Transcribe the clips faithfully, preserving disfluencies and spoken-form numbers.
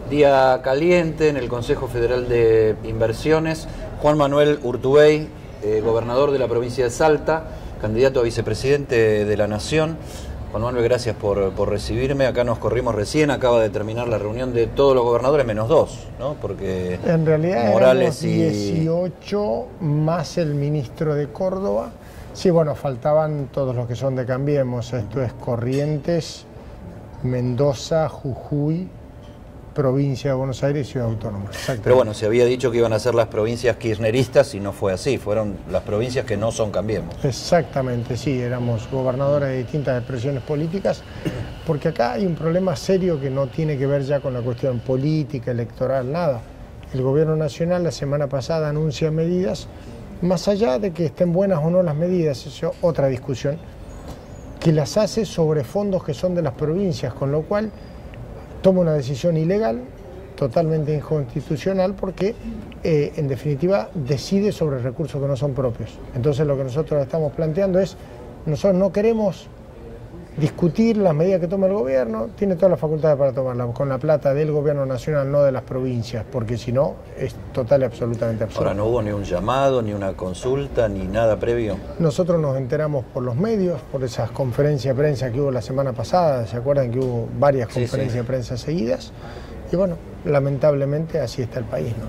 Día caliente en el Consejo Federal de Inversiones. Juan Manuel Urtubey, eh, gobernador de la provincia de Salta, candidato a vicepresidente de la Nación. Juan Manuel, gracias por, por recibirme. Acá nos corrimos recién, acaba de terminar la reunión de todos los gobernadores, menos dos, ¿no? Porque en realidad Morales éramos y dieciocho más el ministro de Córdoba. Sí, bueno, faltaban todos los que son de Cambiemos. Esto es Corrientes, Mendoza, Jujuy, provincia de Buenos Aires y Ciudad Autónoma. Pero bueno, se había dicho que iban a ser las provincias kirchneristas y no fue así, fueron las provincias que no son Cambiemos. Exactamente, sí, éramos gobernadores de distintas expresiones políticas, porque acá hay un problema serio que no tiene que ver ya con la cuestión política, electoral, nada. El gobierno nacional la semana pasada anuncia medidas, más allá de que estén buenas o no las medidas, eso es otra discusión, que las hace sobre fondos que son de las provincias, con lo cual toma una decisión ilegal, totalmente inconstitucional, porque eh, en definitiva decide sobre recursos que no son propios. Entonces lo que nosotros estamos planteando es, nosotros no queremos discutir las medidas que toma el gobierno, tiene todas las facultades para tomarlas, con la plata del gobierno nacional, no de las provincias, porque si no es total y absolutamente absurdo. Ahora, ¿no hubo ni un llamado, ni una consulta, ni nada previo? Nosotros nos enteramos por los medios, por esas conferencias de prensa que hubo la semana pasada, ¿se acuerdan que hubo varias Sí, conferencias sí. de prensa seguidas? Y bueno, lamentablemente así está el país, ¿no?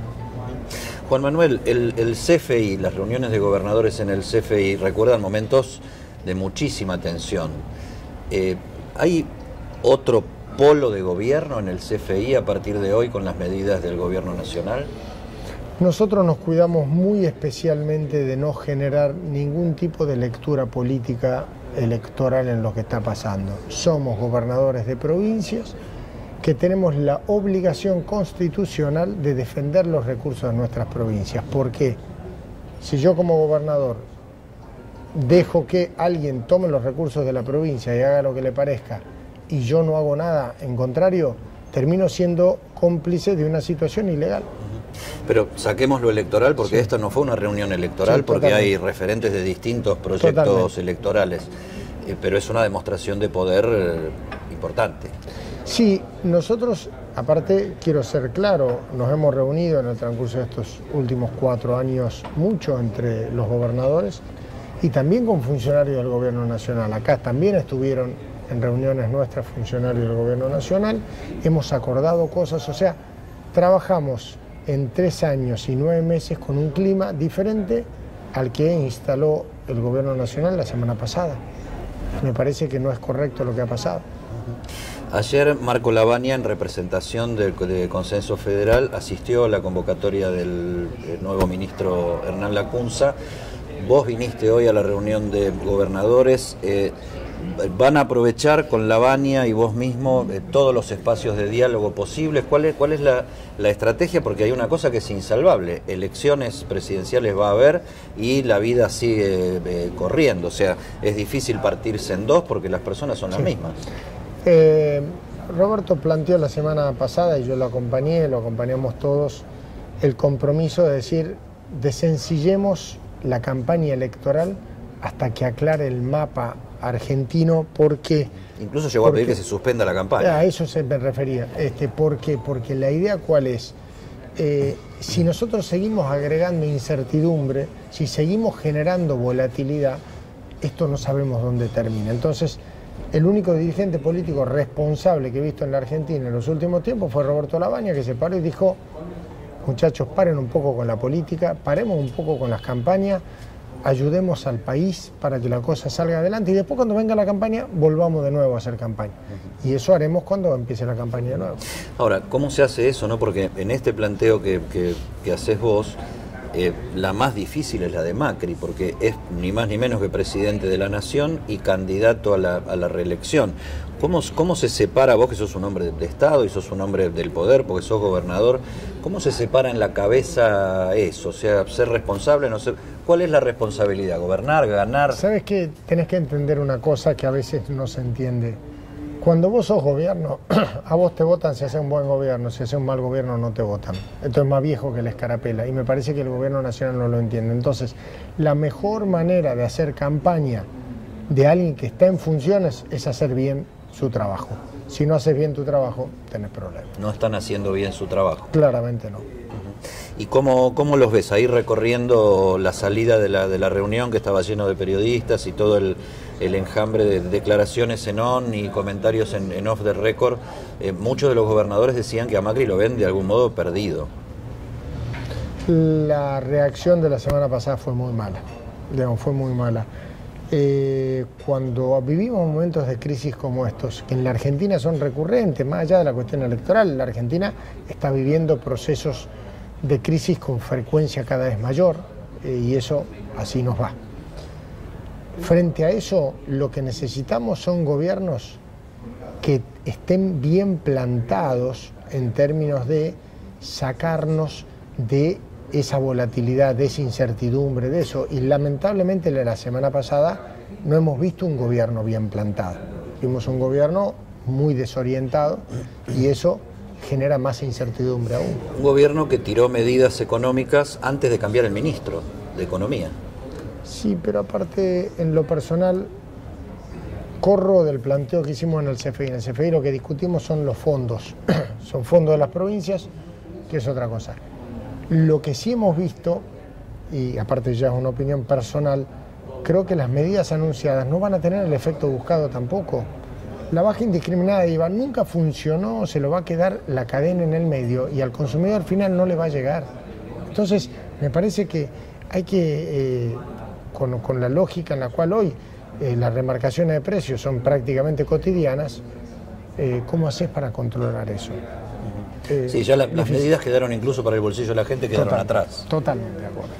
Juan Manuel, el, el C F I, las reuniones de gobernadores en el C F I, recuerdan momentos de muchísima tensión. Eh, ¿Hay otro polo de gobierno en el C F I a partir de hoy con las medidas del gobierno nacional? Nosotros nos cuidamos muy especialmente de no generar ningún tipo de lectura política electoral en lo que está pasando. Somos gobernadores de provincias que tenemos la obligación constitucional de defender los recursos de nuestras provincias. ¿Por qué? Si yo como gobernador dejo que alguien tome los recursos de la provincia y haga lo que le parezca y yo no hago nada, en contrario, termino siendo cómplice de una situación ilegal. Pero saquemos lo electoral, porque Sí. esto no fue una reunión electoral, Sí, porque totalmente. hay referentes de distintos proyectos Totalmente. electorales, eh, pero es una demostración de poder eh, importante. Sí, nosotros, aparte, quiero ser claro, nos hemos reunido en el transcurso de estos últimos cuatro años mucho entre los gobernadores y también con funcionarios del gobierno nacional. Acá también estuvieron en reuniones nuestras funcionarios del gobierno nacional, hemos acordado cosas, o sea, trabajamos en tres años y nueve meses con un clima diferente al que instaló el gobierno nacional la semana pasada. Me parece que no es correcto lo que ha pasado. Ayer Marco Lavagna, en representación del de Consenso Federal, asistió a la convocatoria del, del nuevo ministro Hernán Lacunza. Vos viniste hoy a la reunión de gobernadores. Eh, ¿Van a aprovechar con Lavagna y vos mismo eh, todos los espacios de diálogo posibles? ¿Cuál es, cuál es la, la estrategia? Porque hay una cosa que es insalvable. Elecciones presidenciales va a haber y la vida sigue eh, corriendo. O sea, es difícil partirse en dos porque las personas son las Sí. mismas. Eh, Roberto planteó la semana pasada, y yo lo acompañé, lo acompañamos todos, el compromiso de decir, desencillemos la campaña electoral hasta que aclare el mapa argentino, porque... Incluso llegó a pedir porque, que se suspenda la campaña. A eso se me refería. Este, ¿Por qué? Porque la idea cuál es, eh, si nosotros seguimos agregando incertidumbre, si seguimos generando volatilidad, esto no sabemos dónde termina. Entonces, el único dirigente político responsable que he visto en la Argentina en los últimos tiempos fue Roberto Lavagna, que se paró y dijo, muchachos, paren un poco con la política, paremos un poco con las campañas, ayudemos al país para que la cosa salga adelante y después cuando venga la campaña volvamos de nuevo a hacer campaña. Y eso haremos cuando empiece la campaña de nuevo. Ahora, ¿cómo se hace eso, no? Porque en este planteo que, que, que haces vos, eh, la más difícil es la de Macri, porque es ni más ni menos que presidente de la Nación y candidato a la, a la reelección. ¿Cómo, ¿Cómo se separa, vos que sos un hombre de Estado y sos un hombre del poder porque sos gobernador, cómo se separa en la cabeza eso? O sea, ser responsable, no ser... ¿Cuál es la responsabilidad? ¿Gobernar, ganar? ¿Sabes qué? Tenés que entender una cosa que a veces no se entiende. Cuando vos sos gobierno, a vos te votan si haces un buen gobierno, si haces un mal gobierno no te votan. Esto es más viejo que la escarapela y me parece que el gobierno nacional no lo entiende. Entonces, la mejor manera de hacer campaña de alguien que está en funciones es hacer bien su trabajo. Si no haces bien tu trabajo, tenés problemas. No están haciendo bien su trabajo. Claramente no. ¿Y cómo, cómo los ves ahí recorriendo la salida de la, de la reunión que estaba lleno de periodistas y todo el, el enjambre de declaraciones en on y comentarios en, en off the record? Eh, muchos de los gobernadores decían que a Macri lo ven de algún modo perdido. La reacción de la semana pasada fue muy mala, digamos, fue muy mala. Eh, cuando vivimos momentos de crisis como estos, que en la Argentina son recurrentes, más allá de la cuestión electoral, la Argentina está viviendo procesos de crisis con frecuencia cada vez mayor, eh, y eso así nos va. Frente a eso, lo que necesitamos son gobiernos que estén bien plantados en términos de sacarnos de esa volatilidad, de esa incertidumbre, de eso. Y lamentablemente la semana pasada no hemos visto un gobierno bien plantado. Vimos un gobierno muy desorientado y eso genera más incertidumbre aún. Un gobierno que tiró medidas económicas antes de cambiar el ministro de Economía. Sí, pero aparte, en lo personal, corro del planteo que hicimos en el C F I. En el C F I lo que discutimos son los fondos. Son fondos de las provincias, que es otra cosa. Lo que sí hemos visto, y aparte ya es una opinión personal, creo que las medidas anunciadas no van a tener el efecto buscado tampoco. La baja indiscriminada de I V A nunca funcionó, se lo va a quedar la cadena en el medio y al consumidor final no le va a llegar. Entonces, me parece que hay que, eh, con, con la lógica en la cual hoy eh, las remarcaciones de precios son prácticamente cotidianas, eh, ¿cómo haces para controlar eso? Eh, sí, ya la, las medidas quedaron incluso para el bolsillo de la gente, quedaron total, atrás. Totalmente de acuerdo.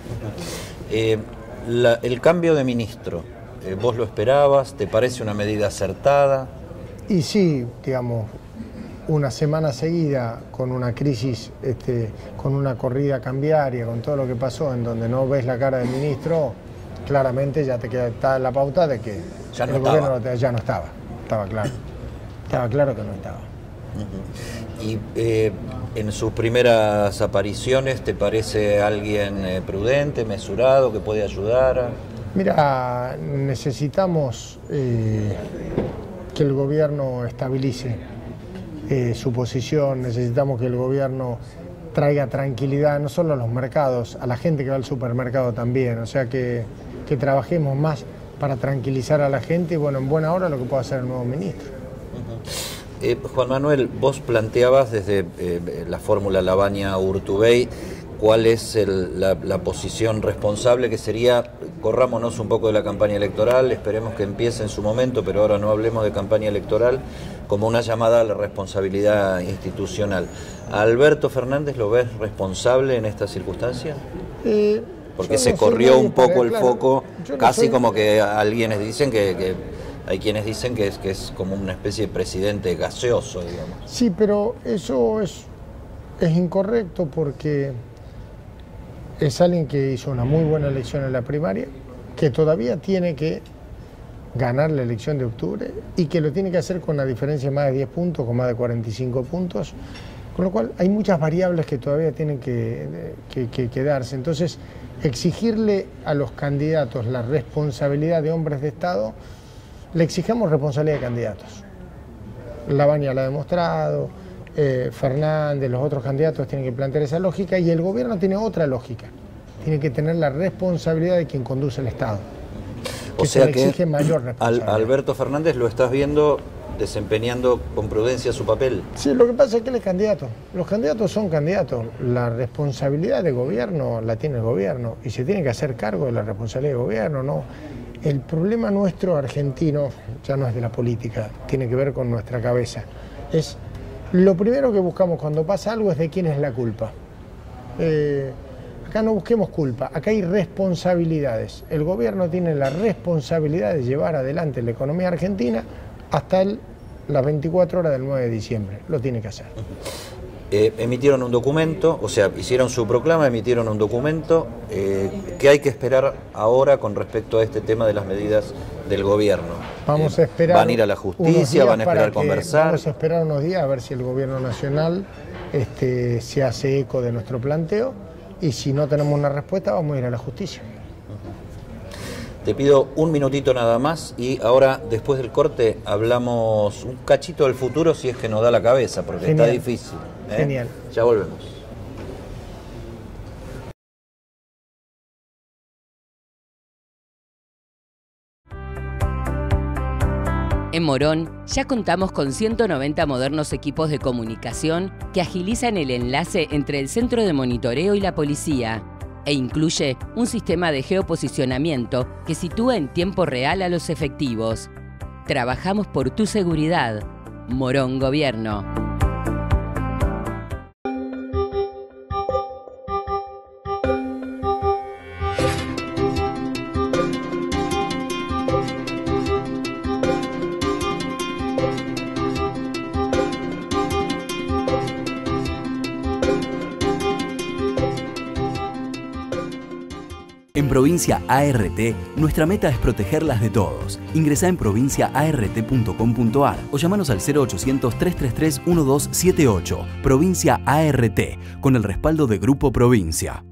Eh, la, el cambio de ministro, eh, ¿vos lo esperabas? ¿Te parece una medida acertada? Y sí, digamos, una semana seguida con una crisis, este, con una corrida cambiaria, con todo lo que pasó, en donde no ves la cara del ministro, claramente ya te queda está la pauta de que ya no el estaba. gobierno ya no estaba, estaba claro, estaba claro que no estaba. Uh-huh. Y eh, en sus primeras apariciones, ¿te parece alguien eh, prudente, mesurado, que puede ayudar? A... Mira, necesitamos eh, que el gobierno estabilice eh, su posición, necesitamos que el gobierno traiga tranquilidad no solo a los mercados, a la gente que va al supermercado también, o sea que, que trabajemos más para tranquilizar a la gente y bueno, en buena hora lo que pueda hacer el nuevo ministro. Uh-huh. eh, Juan Manuel, vos planteabas desde eh, la fórmula Lavagna-Urtubey cuál es el, la, la posición responsable, que sería, corrámonos un poco de la campaña electoral, esperemos que empiece en su momento, pero ahora no hablemos de campaña electoral, como una llamada a la responsabilidad institucional. ¿A Alberto Fernández lo ves responsable en esta circunstancia? Eh, Porque se no corrió un poco el claro, foco, no casi soy... como que alguienes dicen que, que hay quienes dicen que es, que es como una especie de presidente gaseoso, digamos. Sí, pero eso es, es incorrecto porque es alguien que hizo una muy buena elección en la primaria, que todavía tiene que ganar la elección de octubre y que lo tiene que hacer con una diferencia de más de diez puntos, con más de cuarenta y cinco puntos, con lo cual hay muchas variables que todavía tienen que, que, que, que darse. Entonces, exigirle a los candidatos la responsabilidad de hombres de Estado, le exigimos responsabilidad de candidatos. Lavagna la ha demostrado, eh, Fernández, los otros candidatos tienen que plantear esa lógica y el gobierno tiene otra lógica. Tiene que tener la responsabilidad de quien conduce el Estado. O sea que exige mayor responsabilidad. Al, Alberto Fernández lo estás viendo desempeñando con prudencia su papel. Sí, lo que pasa es que él es candidato. Los candidatos son candidatos. La responsabilidad de gobierno la tiene el gobierno y se tiene que hacer cargo de la responsabilidad del gobierno, ¿no? El problema nuestro argentino ya no es de la política, tiene que ver con nuestra cabeza. Es lo primero que buscamos cuando pasa algo es de quién es la culpa. Eh, acá no busquemos culpa, acá hay responsabilidades. El gobierno tiene la responsabilidad de llevar adelante la economía argentina hasta el, las veinticuatro horas del nueve de diciembre. Lo tiene que hacer. Eh, emitieron un documento, o sea, hicieron su proclama, emitieron un documento. Eh, ¿Qué hay que esperar ahora con respecto a este tema de las medidas del gobierno? Vamos a esperar. ¿Van a ir a la justicia? ¿Van a esperar conversar? Vamos a esperar unos días a ver si el gobierno nacional este, se hace eco de nuestro planteo y si no tenemos una respuesta vamos a ir a la justicia. Te pido un minutito nada más y ahora, después del corte, hablamos un cachito del futuro si es que nos da la cabeza, porque Genial. Está difícil. ¿eh? Genial. Ya volvemos. En Morón ya contamos con ciento noventa modernos equipos de comunicación que agilizan el enlace entre el centro de monitoreo y la policía e incluye un sistema de geoposicionamiento que sitúa en tiempo real a los efectivos. Trabajamos por tu seguridad. Morón Gobierno. En Provincia A R T, nuestra meta es protegerlas de todos. Ingresá en provincia a r t punto com punto a r o llamanos al cero ochocientos, tres tres tres, uno dos siete ocho. Provincia A R T, con el respaldo de Grupo Provincia.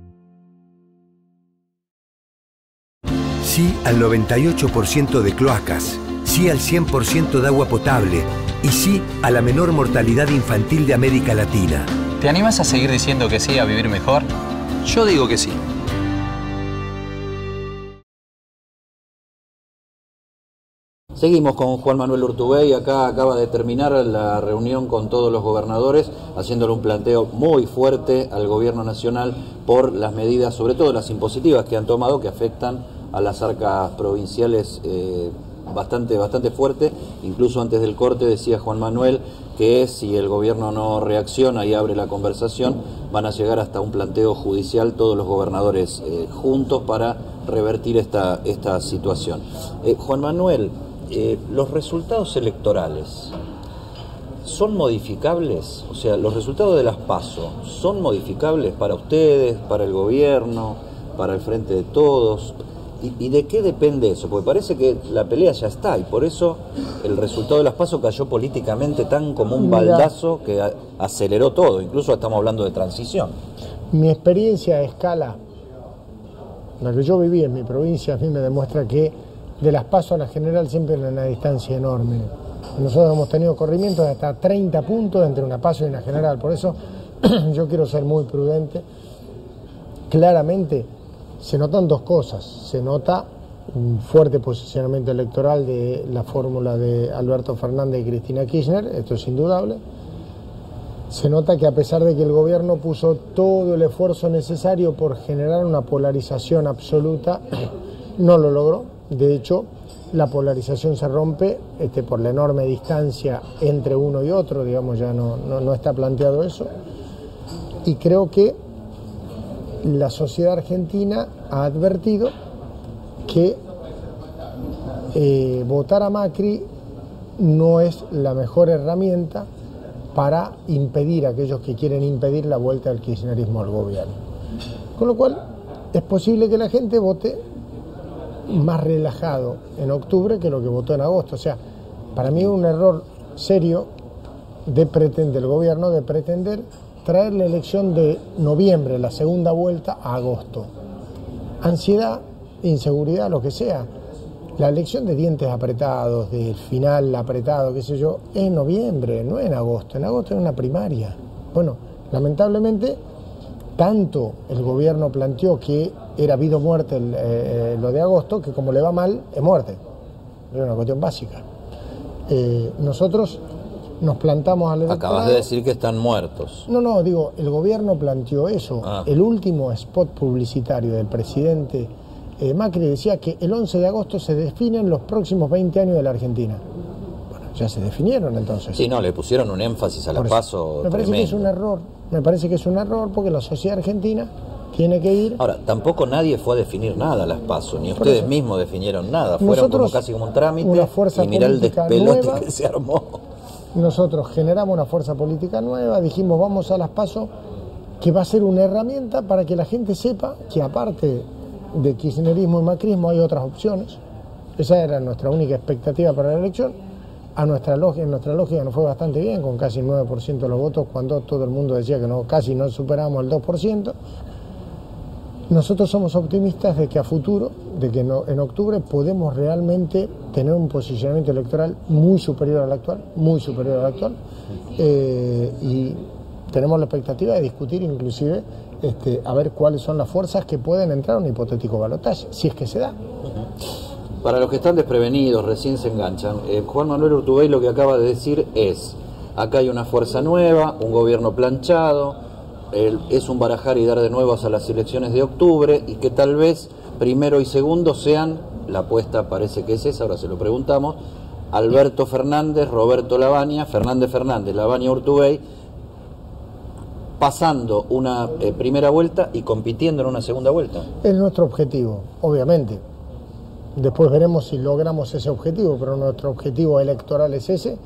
Sí al noventa y ocho por ciento de cloacas, sí al cien por ciento de agua potable y sí a la menor mortalidad infantil de América Latina. ¿Te animas a seguir diciendo que sí a vivir mejor? Yo digo que sí. Seguimos con Juan Manuel Urtubey, acá acaba de terminar la reunión con todos los gobernadores, haciéndole un planteo muy fuerte al gobierno nacional por las medidas, sobre todo las impositivas que han tomado, que afectan a las arcas provinciales eh, bastante, bastante fuerte. Incluso antes del corte decía Juan Manuel que si el gobierno no reacciona y abre la conversación, van a llegar hasta un planteo judicial todos los gobernadores eh, juntos para revertir esta, esta situación. Eh, Juan Manuel, Eh, los resultados electorales son modificables, o sea, los resultados de las PASO son modificables para ustedes, para el gobierno, para el Frente de Todos, ¿Y, y de qué depende eso? Porque parece que la pelea ya está y por eso el resultado de las PASO cayó políticamente tan como un baldazo que a, aceleró todo, incluso estamos hablando de transición. Mi experiencia a escala, la que yo viví en mi provincia, a mí me demuestra que de las PASO a la general siempre hay una distancia enorme. Nosotros hemos tenido corrimientos de hasta treinta puntos entre una PASO y una general, por eso yo quiero ser muy prudente. Claramente se notan dos cosas, se nota un fuerte posicionamiento electoral de la fórmula de Alberto Fernández y Cristina Kirchner, esto es indudable. Se nota que a pesar de que el gobierno puso todo el esfuerzo necesario por generar una polarización absoluta, no lo logró. De hecho, la polarización se rompe este, por la enorme distancia entre uno y otro, digamos, ya no, no, no está planteado eso. Y creo que la sociedad argentina ha advertido que eh, votar a Macri no es la mejor herramienta para impedir a aquellos que quieren impedir la vuelta del kirchnerismo al gobierno. Con lo cual, es posible que la gente vote más relajado en octubre que lo que votó en agosto. O sea, para mí es un error serio de pretender el gobierno de pretender traer la elección de noviembre, la segunda vuelta, a agosto. Ansiedad, inseguridad, lo que sea. La elección de dientes apretados, del final apretado, qué sé yo, es en noviembre, no en agosto. En agosto es una primaria. Bueno, lamentablemente, tanto el gobierno planteó que era vida o muerte el, eh, lo de agosto, que como le va mal, es muerte. Es una cuestión básica. Eh, nosotros nos plantamos al electorado. Acabas de decir que están muertos. No, no, digo, el gobierno planteó eso. Ah. El último spot publicitario del presidente eh, Macri decía que el once de agosto se definen los próximos veinte años de la Argentina. Bueno, ya se definieron entonces. Sí, no, le pusieron un énfasis a la PASO. Me parece tremendo. que es un error. Me parece que es un error porque la sociedad argentina tiene que ir. Ahora, tampoco nadie fue a definir nada a las PASO, ni ustedes mismos definieron nada. Fueron Nosotros, como casi como un trámite una fuerza y mirá el despelote nueva, que se armó. Nosotros generamos una fuerza política nueva, dijimos vamos a las PASO, que va a ser una herramienta para que la gente sepa que aparte de kirchnerismo y macrismo hay otras opciones. Esa era nuestra única expectativa para la elección. A nuestra lógica, en nuestra lógica nos fue bastante bien, con casi el nueve por ciento de los votos, cuando todo el mundo decía que no, casi no superábamos el dos por ciento. Nosotros somos optimistas de que a futuro, de que no, en octubre podemos realmente tener un posicionamiento electoral muy superior al actual, muy superior al actual, eh, y tenemos la expectativa de discutir inclusive este, a ver cuáles son las fuerzas que pueden entrar a un hipotético balotaje, si es que se da. Para los que están desprevenidos, recién se enganchan, eh, Juan Manuel Urtubey lo que acaba de decir es, acá hay una fuerza nueva, un gobierno planchado, el, es un barajar y dar de nuevo a las elecciones de octubre, y que tal vez primero y segundo sean, la apuesta parece que es esa, ahora se lo preguntamos, Alberto Fernández, Roberto Lavagna, Fernández Fernández, Lavagna Urtubey, pasando una eh, primera vuelta y compitiendo en una segunda vuelta. Es nuestro objetivo, obviamente. Después veremos si logramos ese objetivo, pero nuestro objetivo electoral es ese,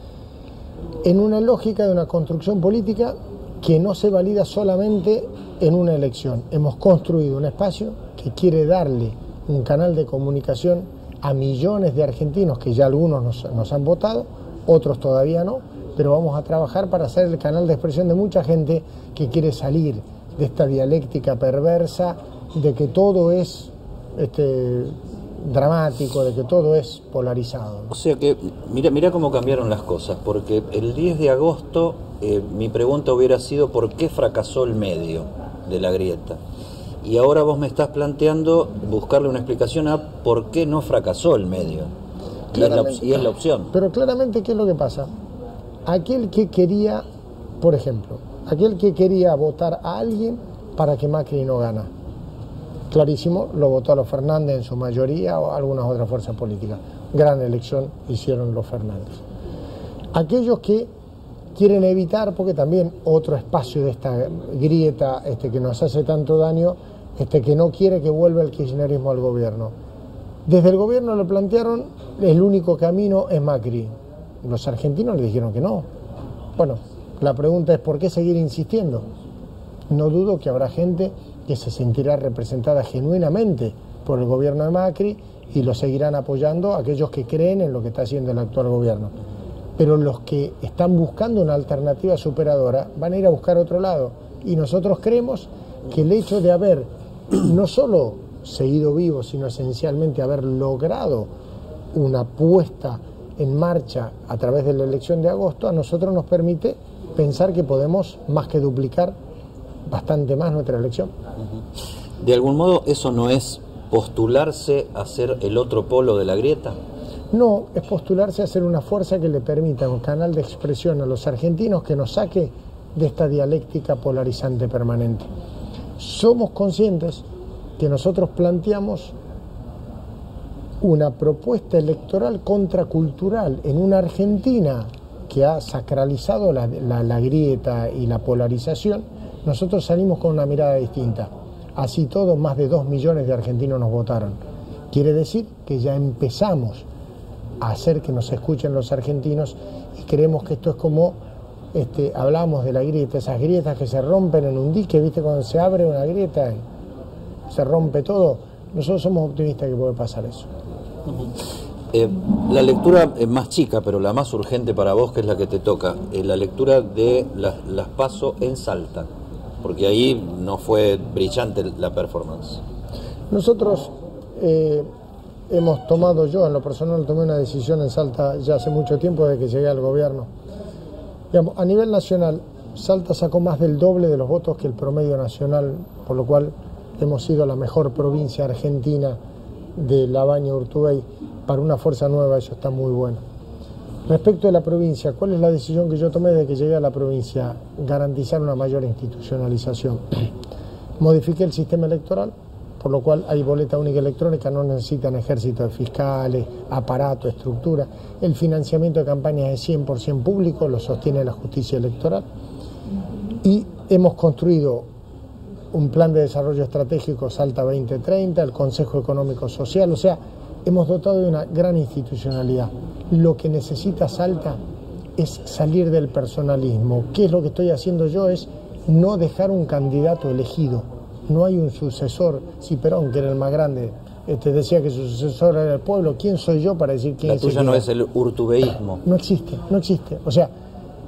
en una lógica de una construcción política que no se valida solamente en una elección. Hemos construido un espacio que quiere darle un canal de comunicación a millones de argentinos, que ya algunos nos, nos han votado, otros todavía no, pero vamos a trabajar para ser el canal de expresión de mucha gente que quiere salir de esta dialéctica perversa de que todo es este, dramático, de que todo es polarizado. O sea que, mira, mira cómo cambiaron las cosas, porque el diez de agosto eh, mi pregunta hubiera sido ¿por qué fracasó el medio de la grieta? Y ahora vos me estás planteando buscarle una explicación a por qué no fracasó el medio. Y es, la, y es la opción. Pero claramente, ¿qué es lo que pasa? Aquel que quería, por ejemplo, aquel que quería votar a alguien para que Macri no gana, clarísimo, lo votó a los Fernández en su mayoría o a algunas otras fuerzas políticas. Gran elección hicieron los Fernández. Aquellos que quieren evitar, porque también otro espacio de esta grieta este, que nos hace tanto daño, este, que no quiere que vuelva el kirchnerismo al gobierno. Desde el gobierno lo plantearon, el único camino es Macri. Los argentinos le dijeron que no. Bueno, la pregunta es ¿por qué seguir insistiendo? No dudo que habrá gente que se sentirá representada genuinamente por el gobierno de Macri y lo seguirán apoyando aquellos que creen en lo que está haciendo el actual gobierno. Pero los que están buscando una alternativa superadora van a ir a buscar otro lado. Y nosotros creemos que el hecho de haber no solo seguido vivo, sino esencialmente haber logrado una puesta en marcha a través de la elección de agosto, a nosotros nos permite pensar que podemos más que duplicar bastante más nuestra elección. De algún modo, ¿eso no es postularse a ser el otro polo de la grieta? No, es postularse a ser una fuerza que le permita un canal de expresión a los argentinos que nos saque de esta dialéctica polarizante permanente. Somos conscientes que nosotros planteamos una propuesta electoral contracultural en una Argentina que ha sacralizado la, la, la grieta y la polarización. Nosotros salimos con una mirada distinta. Así todo, más de dos millones de argentinos nos votaron. Quiere decir que ya empezamos a hacer que nos escuchen los argentinos y creemos que esto es como, este, hablamos de la grieta, esas grietas que se rompen en un dique, ¿viste? Cuando se abre una grieta se rompe todo. Nosotros somos optimistas que puede pasar eso. Eh, la lectura es más chica, pero la más urgente para vos, que es la que te toca, eh, la lectura de las, las PASO en Salta, porque ahí no fue brillante la performance. Nosotros eh, hemos tomado, yo en lo personal tomé una decisión en Salta ya hace mucho tiempo desde que llegué al gobierno. Digamos, a nivel nacional, Salta sacó más del doble de los votos que el promedio nacional, por lo cual hemos sido la mejor provincia argentina de Lavagna Urtubey. Para una fuerza nueva eso está muy bueno. Respecto de la provincia, ¿cuál es la decisión que yo tomé desde que llegué a la provincia? Garantizar una mayor institucionalización. Modifiqué el sistema electoral, por lo cual hay boleta única electrónica, no necesitan ejército de fiscales, aparato, estructura. El financiamiento de campañas es cien por ciento público, lo sostiene la justicia electoral. Y hemos construido un plan de desarrollo estratégico Salta veinte treinta, el Consejo Económico Social, o sea, hemos dotado de una gran institucionalidad. Lo que necesita Salta es salir del personalismo. ¿Qué es lo que estoy haciendo yo? Es no dejar un candidato elegido. No hay un sucesor. Si Perón, que era el más grande, este, decía que su sucesor era el pueblo, ¿quién soy yo para decir quién es? La tuya no es el urtubeísmo. No existe, no existe. O sea,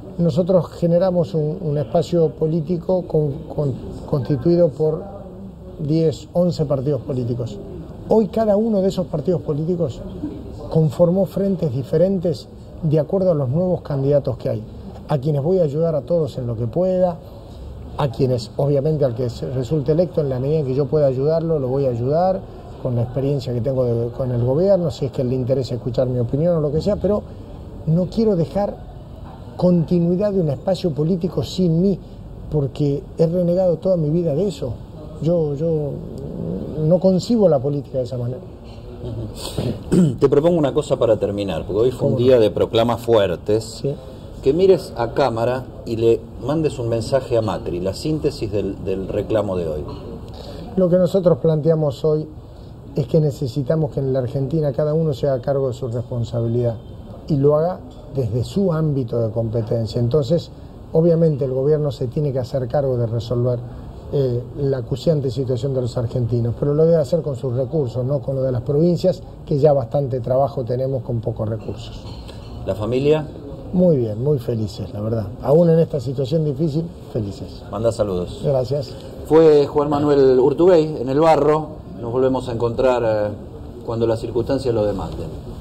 nosotros generamos un, un espacio político con, con, constituido por diez, once partidos políticos. Hoy cada uno de esos partidos políticos conformó frentes diferentes de acuerdo a los nuevos candidatos que hay, a quienes voy a ayudar a todos en lo que pueda, a quienes obviamente al que resulte electo en la medida en que yo pueda ayudarlo, lo voy a ayudar con la experiencia que tengo de, con el gobierno, si es que le interesa escuchar mi opinión o lo que sea, pero no quiero dejar continuidad de un espacio político sin mí, porque he renegado toda mi vida de eso. Yo, yo no concibo la política de esa manera. Te propongo una cosa para terminar, porque hoy fue un día de proclamas fuertes. Sí. Que mires a cámara y le mandes un mensaje a Macri, la síntesis del, del reclamo de hoy. Lo que nosotros planteamos hoy es que necesitamos que en la Argentina cada uno se haga cargo de su responsabilidad y lo haga desde su ámbito de competencia. Entonces, obviamente el gobierno se tiene que hacer cargo de resolver eh, la acuciante situación de los argentinos, pero lo debe hacer con sus recursos, no con lo de las provincias, que ya bastante trabajo tenemos con pocos recursos. ¿La familia? Muy bien, muy felices, la verdad. Aún en esta situación difícil, felices. Manda saludos. Gracias. Fue Juan Manuel Urtubey en El Barro. Nos volvemos a encontrar eh, cuando las circunstancias lo demanden.